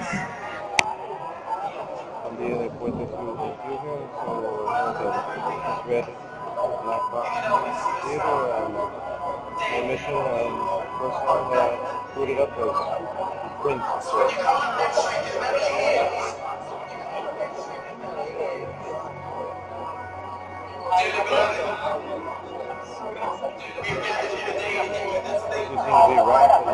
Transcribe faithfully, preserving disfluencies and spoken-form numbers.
Pandilla de Poetas Fusion, so has the red black box theater, and my mission and first song that I booted up was Prince, of course. You seem to be right.